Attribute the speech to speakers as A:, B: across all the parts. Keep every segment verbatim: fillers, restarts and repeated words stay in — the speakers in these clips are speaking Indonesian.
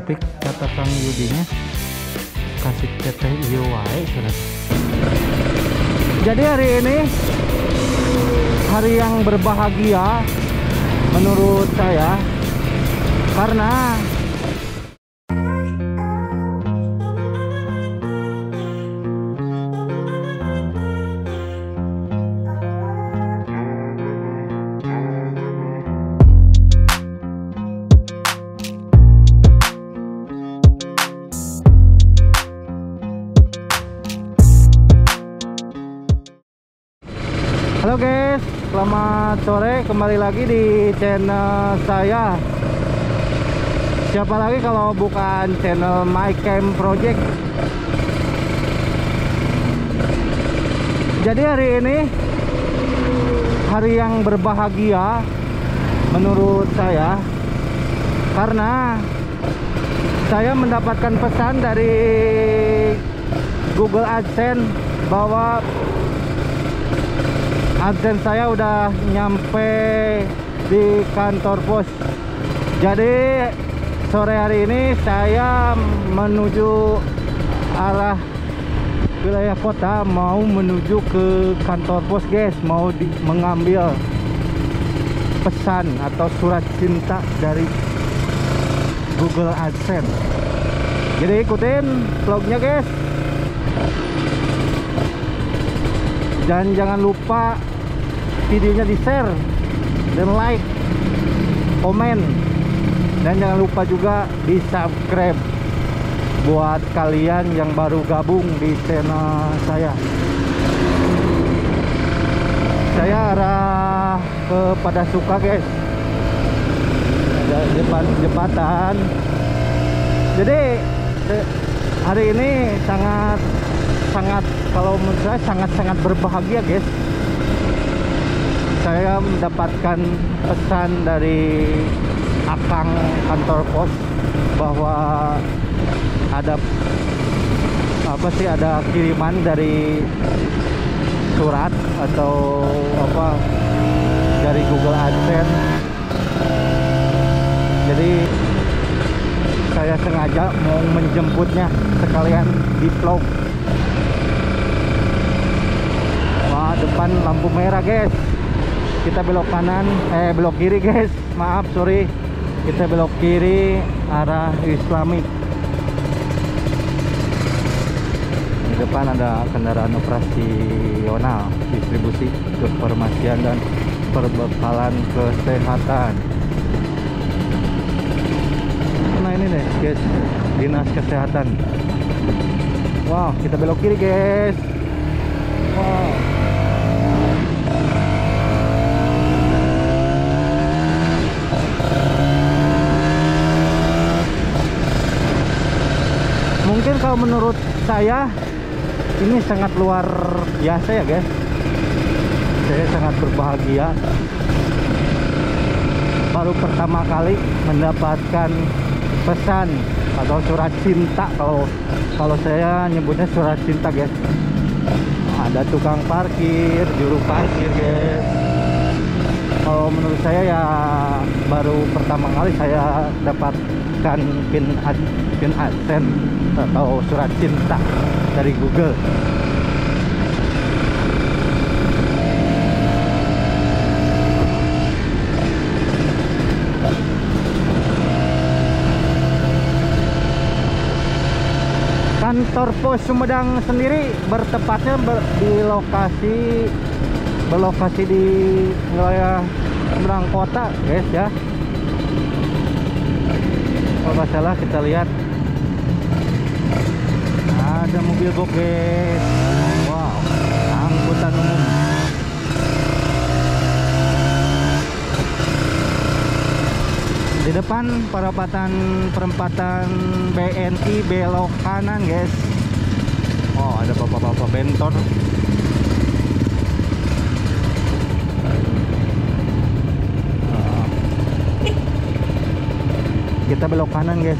A: topik kata Kang Yudinya kasih teteh iyo wae sudah. Jadi hari ini hari yang berbahagia menurut saya karena halo guys, selamat sore, kembali lagi di channel saya. Siapa lagi kalau bukan channel My Camp Project. Jadi hari ini hari yang berbahagia menurut saya karena saya mendapatkan pesan dari Google AdSense bahwa AdSense saya udah nyampe di kantor pos. Jadi sore hari ini saya menuju arah wilayah kota, mau menuju ke kantor pos guys, mau di, mengambil pesan atau surat cinta dari Google AdSense. Jadi ikutin vlognya guys. Dan jangan lupa videonya di share dan like, komen, dan jangan lupa juga di subscribe buat kalian yang baru gabung di channel saya. Saya arah ke Padasuka guys, ada depan jembatan. Jadi hari ini sangat sangat kalau menurut saya sangat-sangat berbahagia guys. Saya mendapatkan pesan dari akang kantor pos bahwa ada apa sih ada kiriman dari surat atau apa dari Google AdSense. Jadi saya sengaja mau menjemputnya sekalian di vlog. Depan lampu merah guys, kita belok kanan eh belok kiri guys, maaf sorry, kita belok kiri arah Islamik. Di depan ada kendaraan operasional distribusi kefarmasian dan perbekalan kesehatan. Nah ini nih guys, dinas kesehatan. Wow, kita belok kiri guys. Wow, mungkin kalau menurut saya ini sangat luar biasa ya guys. Saya sangat berbahagia, baru pertama kali mendapatkan pesan atau surat cinta. Kalau kalau saya nyebutnya surat cinta guys. Ada tukang parkir, juru parkir guys. Kalau menurut saya ya baru pertama kali saya dapatkan pin ad, pin AdSense atau surat cinta dari Google. Kantor pos Sumedang sendiri bertepatnya ber, di lokasi berlokasi di wilayah Sumedang kota guys ya. Kalau nggak salah kita lihat ada mobil box guys. Wow, angkutan umum. Di depan perempatan perempatan B N I belok kanan guys. Oh, ada bapak-bapak bentor. Kita belok kanan guys.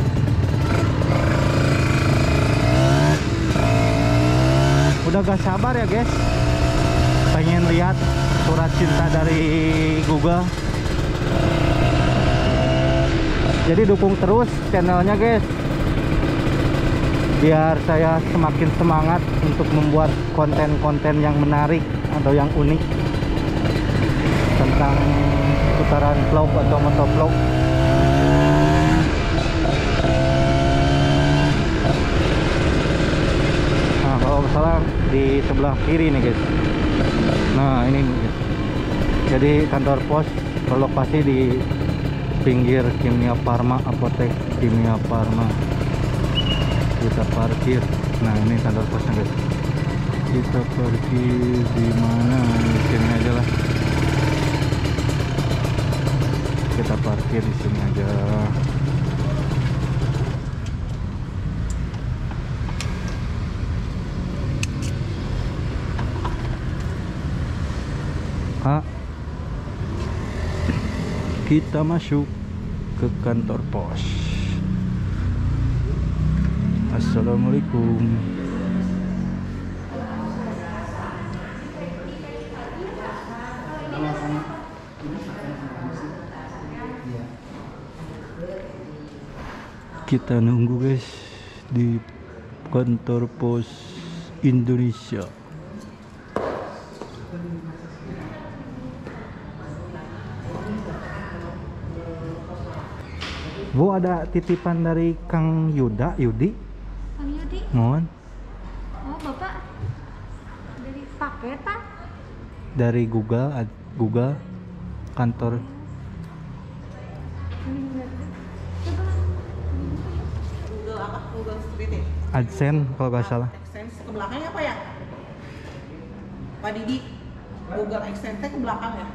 A: Udah gak sabar ya guys, pengen lihat surat cinta dari Google. Jadi dukung terus channelnya guys, biar saya semakin semangat untuk membuat konten-konten yang menarik atau yang unik tentang putaran vlog atau motovlog. Nah kalau salah di sebelah kiri nih guys. Nah ini guys. Jadi kantor pos berlokasi di pinggir Kimia Farma, apotek Kimia Farma. Kita parkir. Nah ini kantor posnya guys. Kita parkir di mana? Di sini aja lah. Kita parkir di sini aja. Ah, kita masuk ke kantor pos. Assalamualaikum. Kita nunggu guys di kantor pos Indonesia. Bu, ada titipan dari Kang Yuda, Yudi.
B: Kang Yudi?
A: Mohon.
B: Oh, Bapak dari paketan?
A: Dari Google, ad- Google kantor
C: Google apa? Google Street ya?
A: AdSense kalau nggak salah.
C: AdSense ke belakangnya apa ya? Pak Didi, Google AdSense ke belakang ya?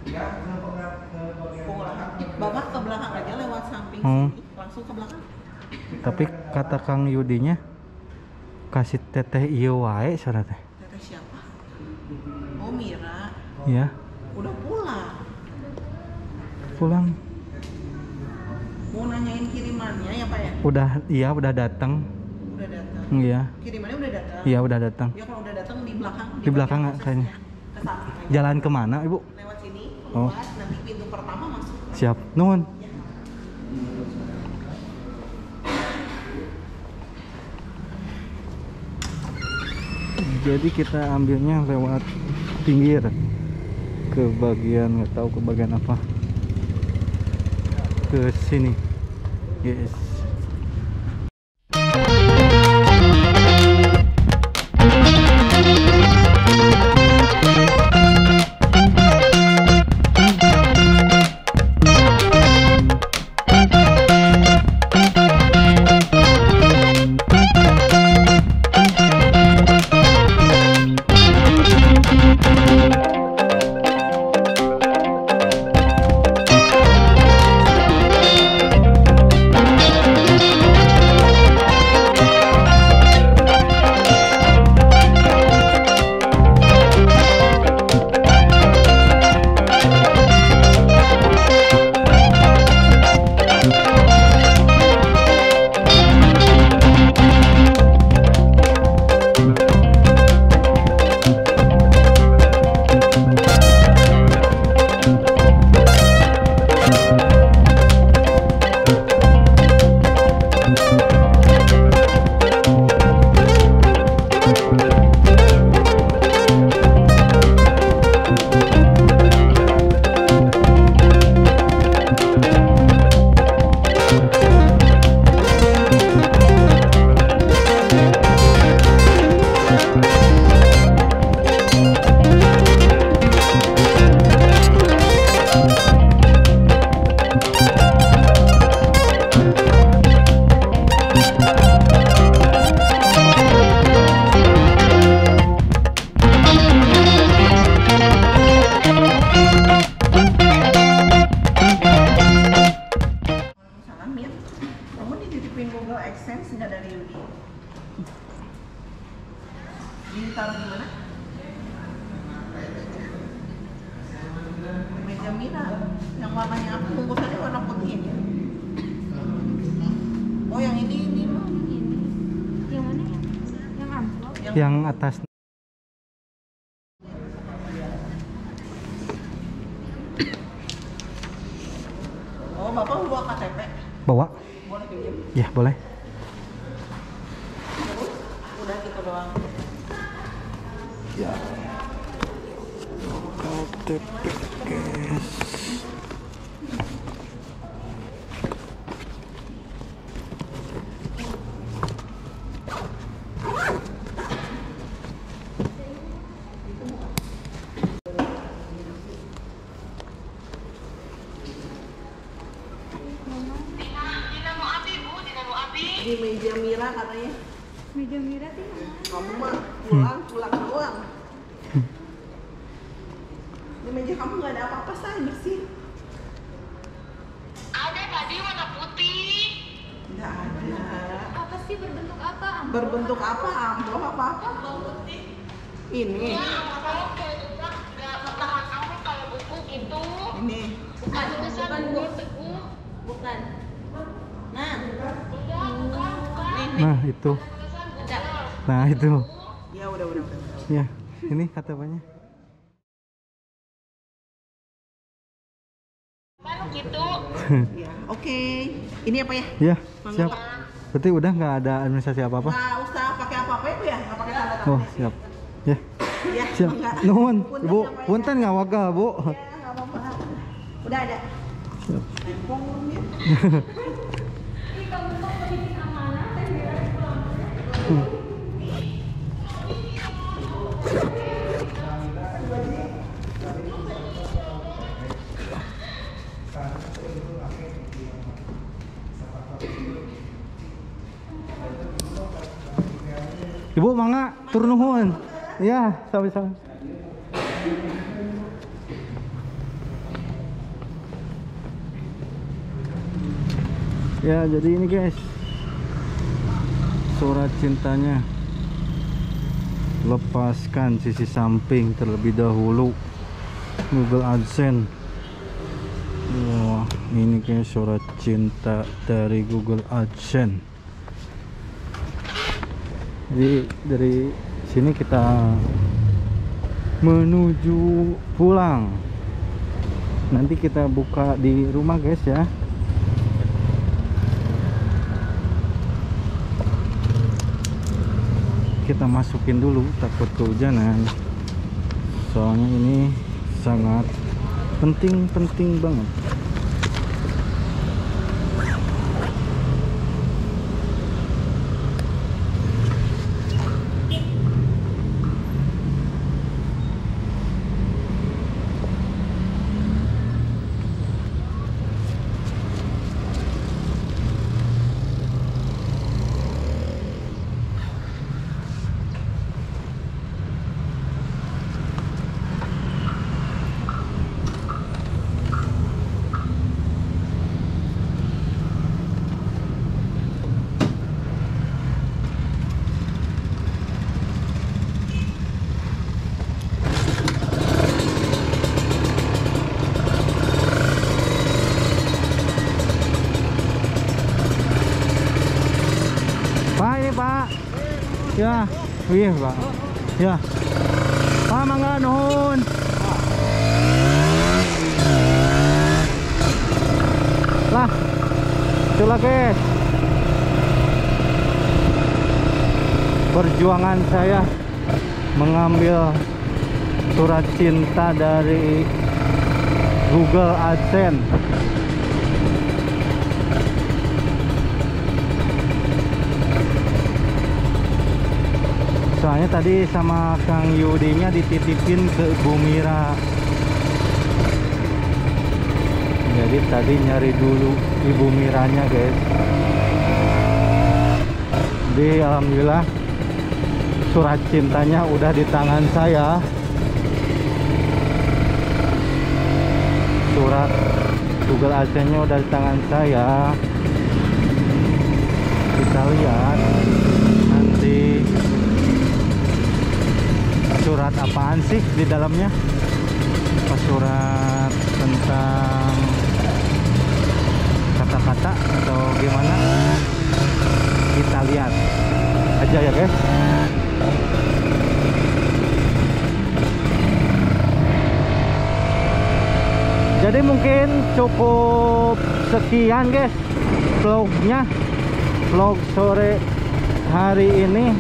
C: Ke belakang. Bapak ke belakang aja lewat samping
A: Hmm.
C: sini, langsung ke belakang.
A: Tapi kata Kang Yudinya kasih teteh iyo wae sana teh.
C: Teteh siapa? Oh Mira,
A: Ya,
C: udah pulang.
A: pulang.
C: Mau nanyain kirimannya ya Pak ya?
A: Udah, iya udah datang.
C: Udah datang.
A: Iya,
C: Kirimannya udah datang.
A: iya udah datang.
C: Ya kalau udah datang di belakang.
A: Di belakang
C: bagian
A: kayaknya.
C: prosesnya. Ke samping aja.
A: Jalan kemana Ibu?
C: Lewat sini,
A: Oh.
C: keluar, nanti pintu pertama masuk.
A: Siap, nuhun. Jadi kita ambilnya lewat pinggir ke bagian, nggak tahu ke bagian apa, ke sini yes.
C: Ditaruh di mana? Meja Mira. Yang warnanya apa? Bungkusannya warna putih ini. Oh yang ini ini.
B: Oh, yang ini. Yang mana ya? Yang amplop.
C: Yang,
A: Yang atas.
C: Oh bapak bawa K T P.
A: Ya boleh.
C: Udah gitu doang.
A: Ya. K T P guys.
C: Di meja Mira katanya.
B: Meja Mira tuh yang mana?
C: Kamu mah pulang pulang doang. Di meja kamu nggak ada apa-apa, say, bersih.
D: Ada tadi warna putih.
C: Nggak ada.
B: Apa sih berbentuk apa? Amplop
C: Berbentuk apa? Amplop apa apa? Ini.
D: Ya, amplop kayak juga nggak tahan amplop kayak buku gitu.
C: Ini.
D: Bukan tulisan buku teguh.
B: Bukan.
C: Nah.
D: Enggak, bukan, bukan.
A: Nah itu.
D: Tulisan bukan.
A: Nah itu.
C: Ya udah udah udah. udah.
A: Ya ini K T P-nya.
D: Kan gitu.
C: Ya, oke. Ini apa ya?
A: Ya siap. Berarti udah nggak ada administrasi apa-apa?
C: Nggak usah pakai apa-apa itu ya? Nggak pakai tanda tangan.
A: Oh siap. Ya
C: Ya,
A: siap.
C: enggak.
A: Nuhun
C: Punten
A: ibu.
C: ya, Pak, ya.
A: Punten nggak wakal bu.
C: Ya, nggak apa-apa. Udah ada.
A: Siap.
C: Handphone belum ya?
B: Ih, kamu mau bikin amanah teh Mira pulang.
A: Ibu mangga tur nuhun. Ya sama-sama. Ya jadi ini guys, surat cintanya. Lepaskan sisi samping terlebih dahulu. Google AdSense. Wah ini guys surat cinta dari Google AdSense. Jadi dari sini kita menuju pulang. Nanti kita buka di rumah guys ya. Kita masukin dulu, takut kehujanan. Soalnya ini sangat penting-penting banget. Pak ini Pak. Ya, iya Pak. Ya. Pak mangga nuhun. Lah. Itulah guys. Perjuangan saya mengambil surat cinta dari Google AdSense. Soalnya tadi sama Kang Yudinya dititipin ke Bu Mira. Jadi tadi nyari dulu Ibu Miranya guys. Jadi alhamdulillah surat cintanya udah di tangan saya. Surat Google AdSense-nya udah di tangan saya. Kita lihat nanti surat apaan sih di dalamnya. Apa surat tentang kata-kata atau gimana, kita lihat aja ya guys. Jadi mungkin cukup sekian guys vlognya. vlog sore hari ini.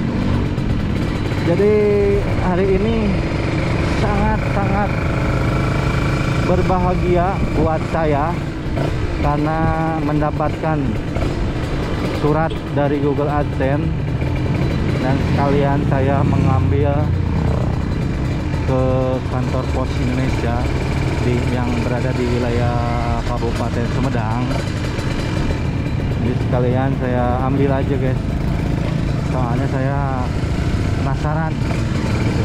A: Jadi hari ini sangat-sangat berbahagia buat saya karena mendapatkan surat dari Google AdSense, dan sekalian saya mengambil ke kantor Pos Indonesia di, yang berada di wilayah Kabupaten Sumedang. Jadi sekalian saya ambil aja guys, soalnya saya penasaran gitu.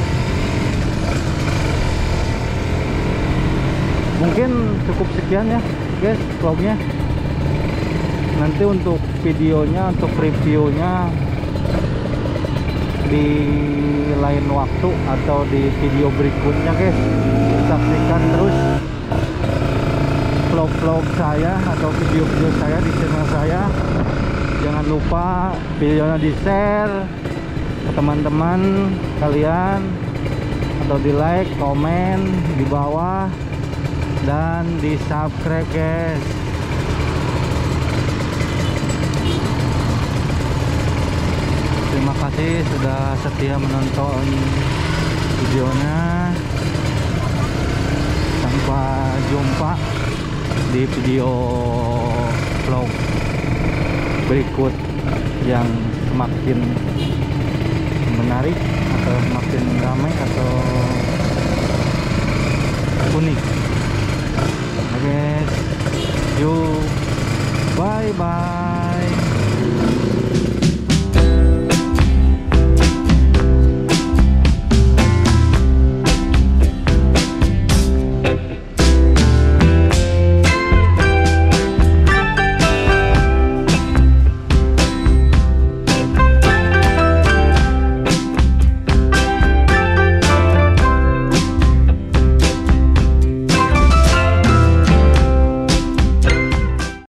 A: Mungkin cukup sekian ya guys vlognya. Nanti untuk videonya, untuk reviewnya di lain waktu atau di video berikutnya guys. Saksikan terus vlog-vlog saya atau video-video saya di channel saya. Jangan lupa videonya di share ke teman-teman kalian, atau di like, komen di bawah, dan di subscribe guys. Terima kasih sudah setia menonton videonya. Sampai jumpa di video vlog berikut yang semakin menarik atau semakin ramai atau unik. Oke guys, yuk, bye bye.